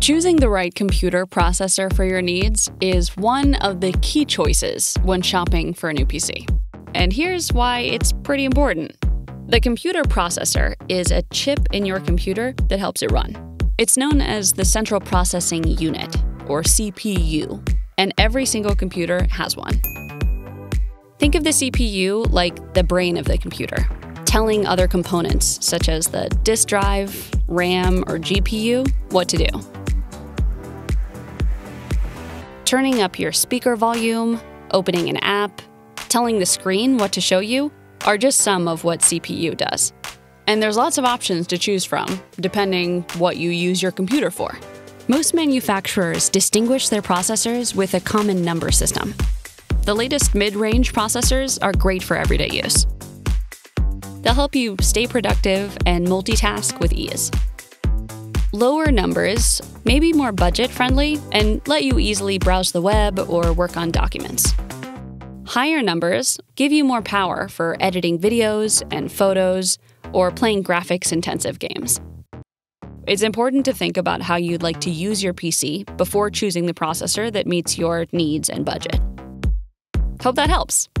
Choosing the right computer processor for your needs is one of the key choices when shopping for a new PC. And here's why it's pretty important. The computer processor is a chip in your computer that helps it run. It's known as the Central Processing Unit, or CPU, and every single computer has one. Think of the CPU like the brain of the computer, telling other components, such as the disk drive, RAM, or GPU, what to do. Turning up your speaker volume, opening an app, telling the screen what to show you are just some of what CPU does. And there's lots of options to choose from, depending what you use your computer for. Most manufacturers distinguish their processors with a common number system. The latest mid-range processors are great for everyday use. They'll help you stay productive and multitask with ease. Lower numbers may be more budget-friendly and let you easily browse the web or work on documents. Higher numbers give you more power for editing videos and photos or playing graphics-intensive games. It's important to think about how you'd like to use your PC before choosing the processor that meets your needs and budget. Hope that helps.